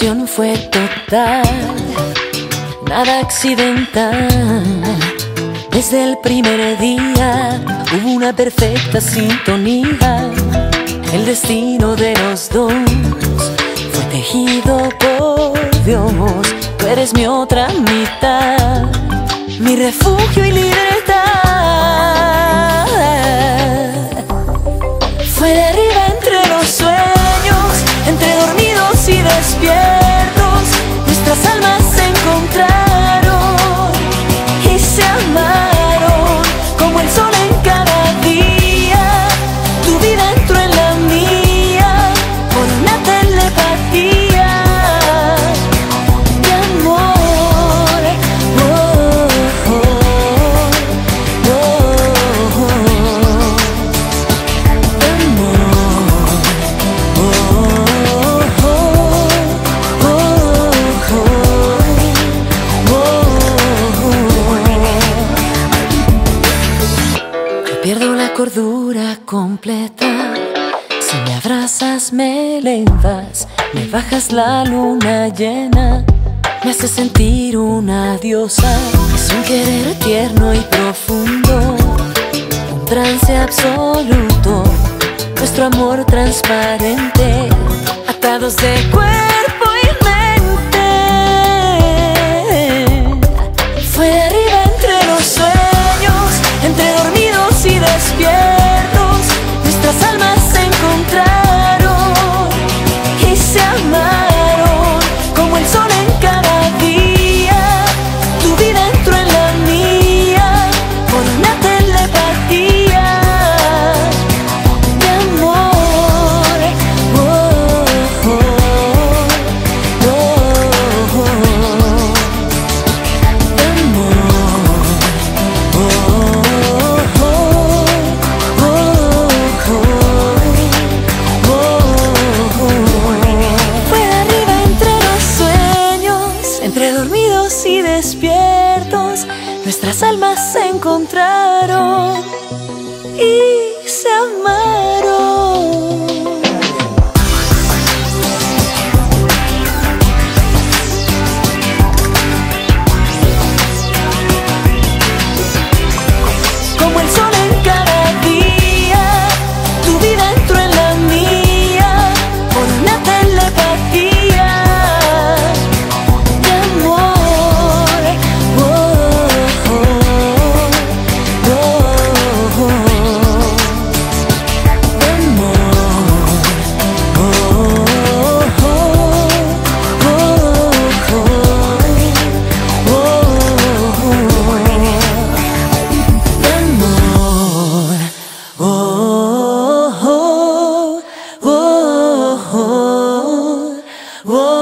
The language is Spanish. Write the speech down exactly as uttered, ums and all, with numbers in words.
pasión fue total, nada accidental. Desde el primer día hubo una perfecta sintonía. El destino de los dos fue tejido por Dios. Tú eres mi otra mitad, mi refugio y libertad. Fue de arriba entre los sueños, entre dormidos y despiertos, nuestras almas se encontraron y se amaron como el sol en cada día. Tu vida entró en la mía por una telepatía de amor. Oh, oh, oh, oh, de amor. Oh, oh, oh, oh, oh. Yo pierdo la cordura completa. Si me abrazas, me elevas, me bajas la luna llena, me hace sentir una diosa. Es un querer tierno y profundo, un trance absoluto, nuestro amor transparente, atados de cuerpo y mente. Fue de arriba entre los sueños, entre dormidos y despiertos, nuestras almas se encontraron y se amaron como el sol en cada día. Tu vida entró en la mía por una telepatía de amor. Oh, oh, oh, oh, de amor. Oh, oh, oh, oh, oh. Fue de arriba entre los sueños, entre dormidos y despiertos, nuestras almas se encontraron y se amaron. Como el sol en cada día, tu vida entró en la mía por una telepatía de amor. Oh, oh, oh, oh, de amor. Oh, oh, oh, oh, oh, de amor. Oh, oh, oh, oh, oh.